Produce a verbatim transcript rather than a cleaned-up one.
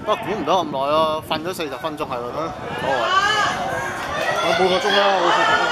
不過估唔到咁耐咯，瞓咗四十分鐘喺嗰度，所謂。 我半個鐘啦，好似。